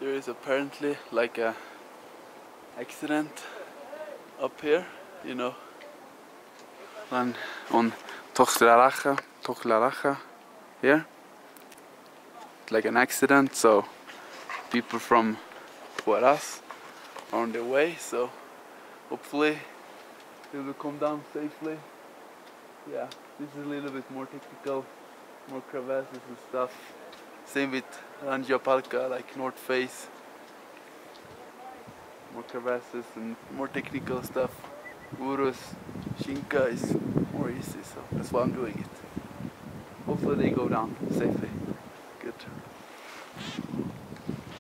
There is apparently like a accident up here, you know, and on Tocllaraju here, like an accident, so people from Huaraz are on their way, so hopefully they will come down safely. Yeah, this is a little bit more technical, more crevasses and stuff. Same with Palka, like north face. More crevasses and more technical stuff. Urus, Shinka is more easy, so that's why I'm doing it. Hopefully they go down safely.